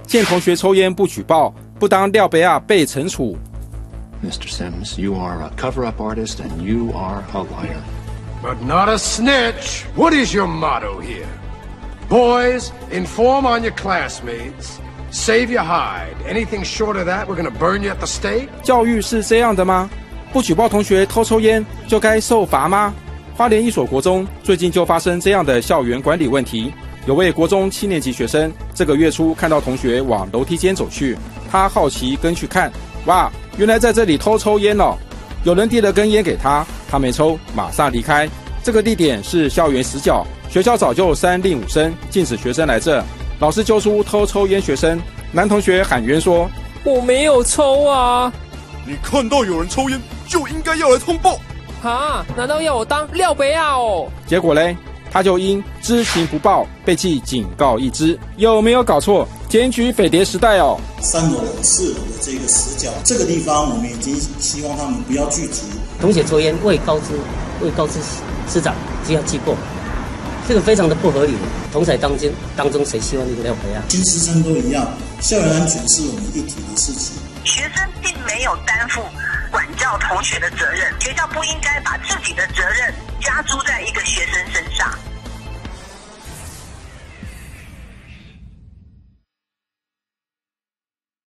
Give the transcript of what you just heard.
见同学抽烟不举报，不当廖杯亚被惩处。 Mr. Sims, you are a cover-up artist and you are a liar. But not a snitch. What is your motto here? Boys, inform on your classmates. Save your hide. Anything short of that, we're gonna burn you at the stake. 教育是这样的吗？不举报同学偷抽烟就该受罚吗？花莲一所国中最近就发生这样的校园管理问题。有位国中7年级学生，这个月初看到同学往楼梯间走去，他好奇跟去看，哇，原来在这里偷抽烟哦！有人递了根烟给他，他没抽，马上离开。这个地点是校园死角，学校早就3令5申，禁止学生来这。老师揪出偷抽烟学生，男同学喊冤说：“ 我没有抽啊！ 你看到有人抽烟，就应该要来通报。” 啊，难道要我当廖杯亚哦？ 结果嘞，他就因知情不报被记警告1支，有没有搞错？检举匪谍时代哦。 3楼、4楼的这个死角，这个地方我们已经希望他们不要聚集。 同学抽烟未告知师长就要记过，这个非常的不合理。同侪当中谁希望这个廖杯亚？ 新师生都一样，校园安全是我们一体的事情。 学生并没有担负管教同学的责任，学校不应该把自己的责任加诸在一个学生身上。